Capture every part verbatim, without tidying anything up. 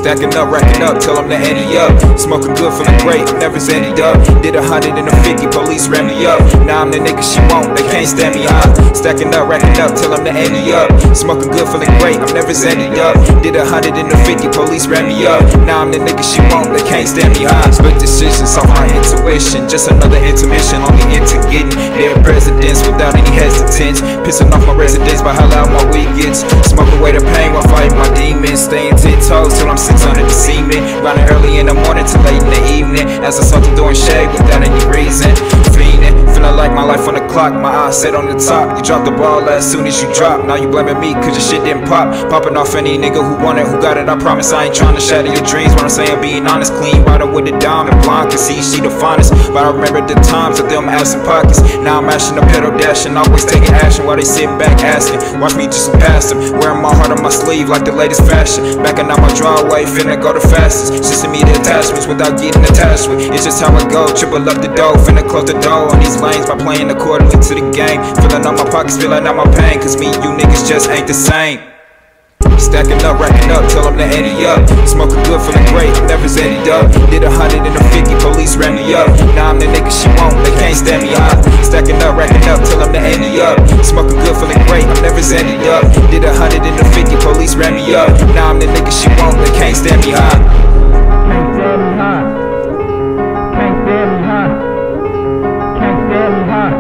Stacking up, racking up, tell them to ante up. Smoking good, feeling great, I'm never zannied up. Did a hundred and a fifty, police ran me up. Now I'm the nigga she want, they can't stand me high. Stacking up, racking up, tell them to ante up. Smoking good, feeling great, I'm never zannied up. Did a hundred and a fifty, police ran me up. Now I'm the nigga she want, they can't stand me high. Split decisions on my intuition, just another intermission, only into getting their presidents without any hesitance. Pissing off my residents by how loud my weed gets. Smoke away the pain while fighting my demons. Staying ten toes till I'm six hundred the semen. Grinding early in the morning till late in the evening. As I saw the door and shade without any reason. Fiending, feeling like my life on the clock. My eyes set on the top. You dropped the ball as soon as you drop. Now you blaming me cause your shit didn't pop. Popping off any nigga who want it, who got it. I promise I ain't trying to shatter your dreams. When I'm saying being honest, clean rider with a dime and blonde. Cause see she the finest. But I remember the times of them absent pockets. Now I'm mashing the pedal dashing, always taking action while they sit back asking. Watch me just pass them, wearing my heart on my sleeve like the latest fashion. Backing out my driveway, finna go the fastest. Just send me the attachments without getting attached with. It's just how it go, triple up the dough. Finna close the door on these lanes by playing accordingly to the game. Filling out my pockets, filling out my pain. Cause me and you niggas just ain't the same. Stacking up, racking up, tell them to ante up. Smoking good, feeling great, I'm never zannied up. Did a hundred and a fifty, police ran me up. Now I'm the nigga she want, they can't stand me high. Stacking up, racking up, tell them to ante up. Smoking good, feeling great, I'm never zannied up. Did a hundred and a fifty, police ran me up. Now I'm the nigga she want, they can't stand me high. Can't stand me high. Can't stand me high. Can't stand me high.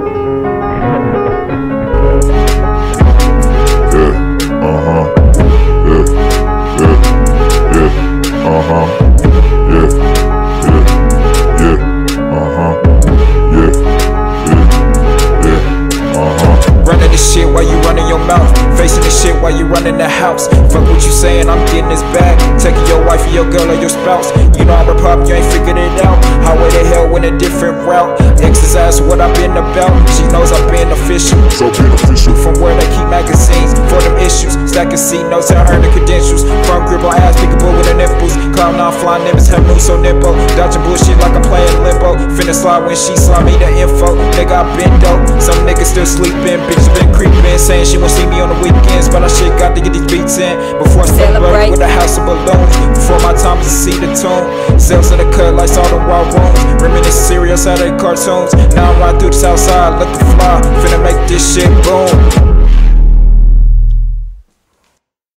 Shit while you running your mouth, facing the shit while you running the house. Fuck what you saying, I'm getting this back. Taking your wife or your girl or your spouse. You know I'm a pop, you ain't figured it out. Highway to hell went a different route. Exercise what I've been about. She knows I've been official, so beneficial. From where they keep magazines for them issues. Stacking C notes, I earn the credentials. Front grip on ass, pickable with the nipples. Cloud nine flying nimbus, have moves so nimble. Dodging bullshit like I'm playing limbo. Finna slide when she slide me the info. Nigga I been dope, some niggas still sleeping. Bitch been creeping, saying she won't see me on the weekends. But I shit got to get these beats in before I celebrate with a house of balloons. Before my time is to see the tune. Sales in the cut like all the wild rooms. Reminisce serious out of the cartoons. Now I'm riding through the south side looking fly. Finna make this shit boom.